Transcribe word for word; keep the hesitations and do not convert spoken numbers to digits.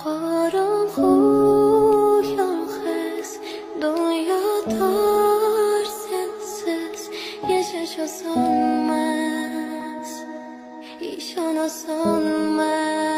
qorong'u yolg'iz dunyodor sensiz yashash osonmas, ishon osonmas.